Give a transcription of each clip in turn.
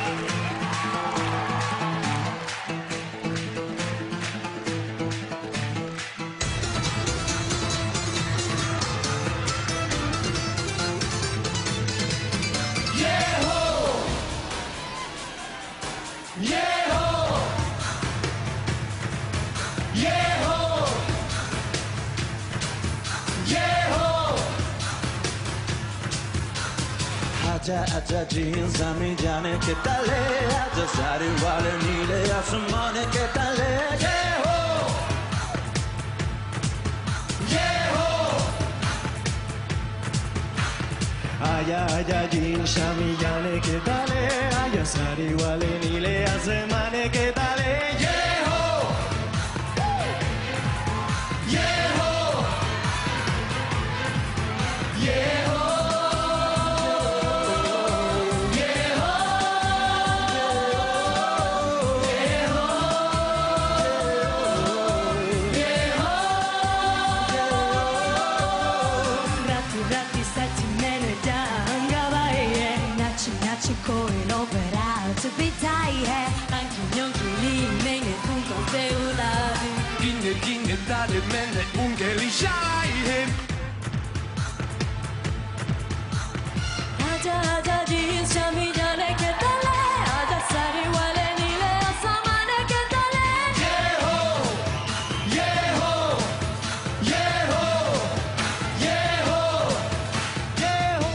आजा जीन्स में जाने के तले आजा सारे वाले नीले आसमान के तले ये हो आया आजा जीन्स में जाने के तले आजा सारे वाले नीले आसमान के तले ये हो ये हो ये हो कोई नो बरात बिताई है अंकियों की लीने ने तुमको से उड़ाई गिने तारे मैंने उंगली शाई है आजा आजा जीन्स शामी जाने के तले आजा सारे वाले नीले आसमान के तले ये हो ये हो ये हो ये हो ये हो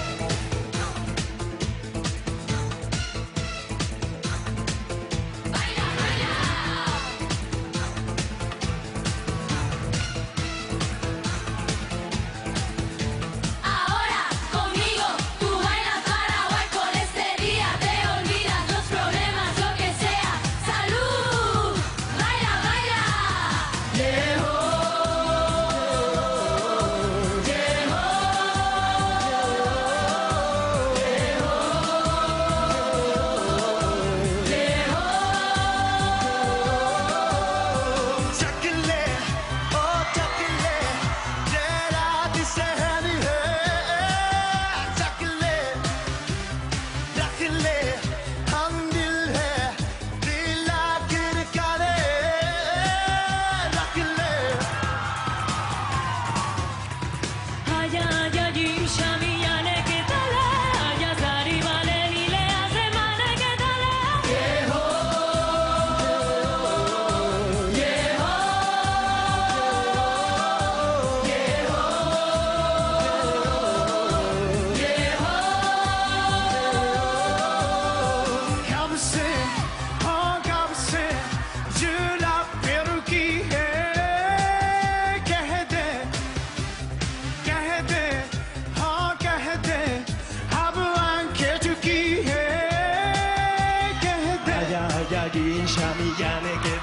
Ahora conmigo tú bailas para hoy con este día te olvidas los problemas lo que sea salud baila baila Yeho, Yeho, चकले ओ चकले तेरा दिशहरी है चकले रख ले हम दिल है दिला गिर करे रख ले आजा आजा जीन्स शामी जाने के तले आजा सारी वाले नीले आसमान के तले ये हो ये हो ये हो ये हो कब से हाँ कब से जुड़ा फिर की है कह दे हाँ कह दे अब आंखें झुकी है कह दे आजा आजा जीन्स शामी जाने के